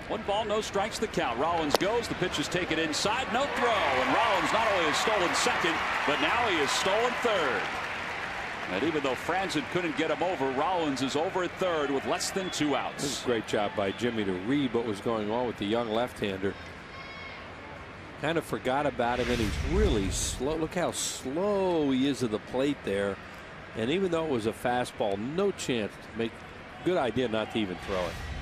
1 ball, no strikes, the count. Rollins goes. The pitch is taken inside. No throw. And Rollins not only has stolen second, but now he has stolen third. And even though Franzen couldn't get him over, Rollins is over at third with less than 2 outs. This is a great job by Jimmy to read what was going on with the young left-hander. Kind of forgot about him, and he's really slow. Look how slow he is at the plate there. And even though it was a fastball, no chance to make. Good idea not to even throw it.